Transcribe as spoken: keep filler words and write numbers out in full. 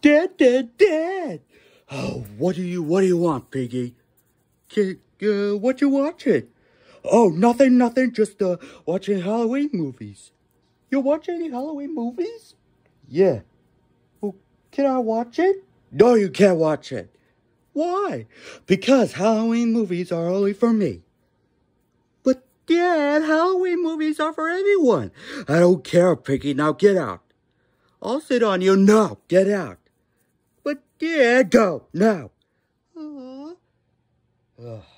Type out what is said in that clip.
Dad, Dad, Dad. Oh, what do you, what do you want, Piggy? K- uh, what you watching? Oh, nothing, nothing. Just uh, watching Halloween movies. You watch any Halloween movies? Yeah. Well, can I watch it? No, you can't watch it. Why? Because Halloween movies are only for me. But Dad, Halloween movies are for everyone. I don't care, Piggy. Now get out. I'll sit on you. No, get out. But Dad, go now. Aww. Ugh.